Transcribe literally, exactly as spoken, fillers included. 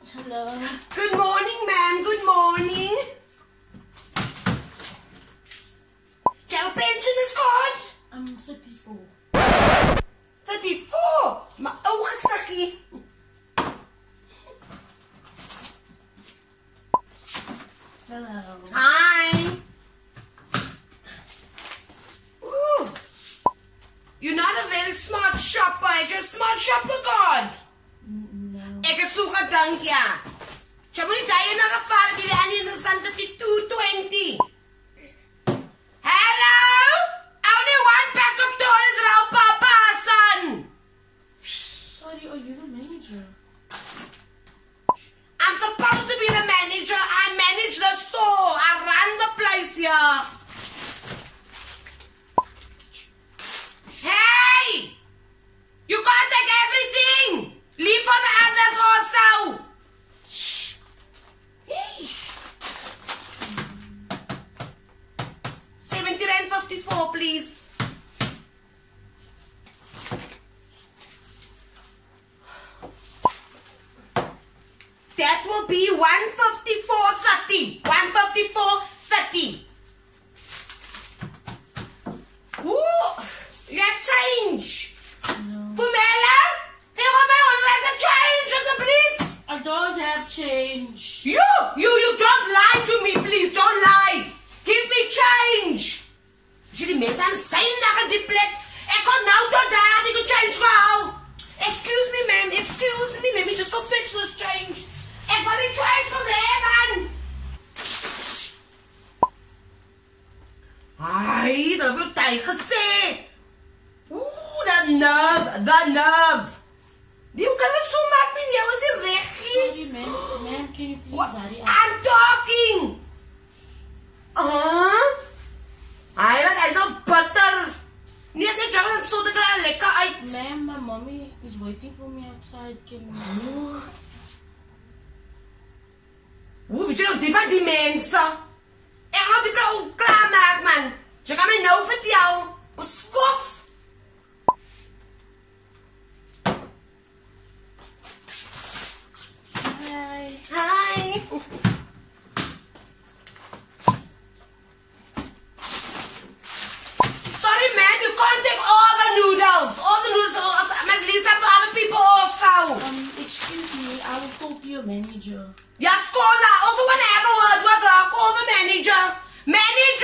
Hello. Good morning, ma'am. Good morning. Do you have a pensioner's card? I'm thirty-four. thirty-four? My ogen sakkie. Hello. Hi. Ooh. You're not a very smart shopper. You're a smart shopper, God. No. Ik het zoeken, dank je. Je moet niet zeggen naar gevallen die aan in de stand thirty-two twenty. Hello? Only one pack of toilet roll, Papa, son. Sorry, are you the manager? I'm supposed to be the manager. I manage the store. I run the place here. Hey! You can't take everything. Leave for the others also. Shh. Hey. seventy rand fifty-four, please. That will be one fifty-four thirty. one fifty-four thirty. Ooh, you have change. No. Pumela, here are my own the change, alsjeblieft. I don't have change. You, you, you don't lie to me, please. Don't lie. Give me change. As jy die mense aan syndag in die plek, ek kom nou tot daar, die change gehaal. Excuse me, ma'am. Excuse me. Let me just go fix this change. Ek wil die change van hê, man. Ai, dat wil jy gesê. Ooh, the nerve, the nerve. You kan het so maak met jou as die reggie. Sorry, ma'am. Ma'am, can you please hurry up? I'm talking. Huh? Ai, wat hy nou butter. Nee, ek dink dat so dat ek lekker uit. Ma'am, my mommy is waiting for me outside. Can you... Hoe weet jy nou die van die mense? Ek gaan die vrou klaarmaak, man. Jy kan my nou vertel. Beskof. Hi. Hi. Sorry, man, you can't take all the noodles. All the noodles also, at least have for other people also. Um, excuse me, I will talk to your manager. Yes, call now. Also want to have a word with her. Call the manager. Manager!